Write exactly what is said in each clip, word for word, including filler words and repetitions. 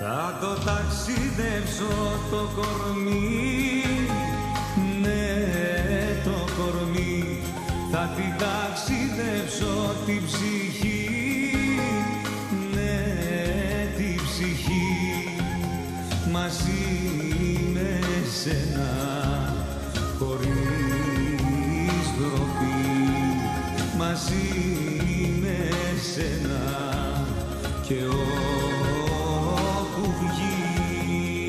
Θα το ταξιδέψω το κορμί, ναι το κορμί. Θα την ταξιδέψω την ψυχή, ναι την ψυχή. Μαζί με σένα χωρίς ντροπή, μαζί με σένα και όπου βγει.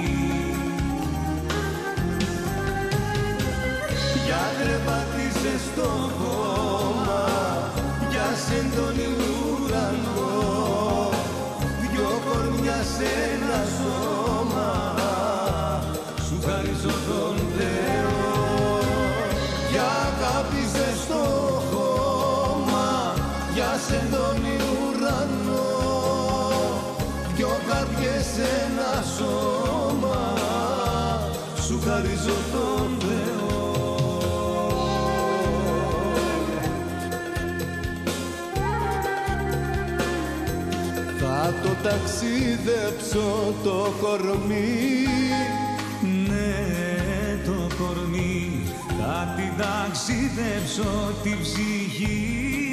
Γιατρέ πατήσες στο χώμα, για σεντόνι ουρανό, δυο κορμιά σε ένα σώμα, σου χαρίζω τον Θεό. Για αγάπησες στο χώμα, για σεντόνι ουρανό, δυο καρδιές σε ένα σώμα, σου χαρίζω τον Θεό. Θα το ταξίδεψω το κορμί, ναι το κορμί. Θα την ταξιδέψω την ψυχή,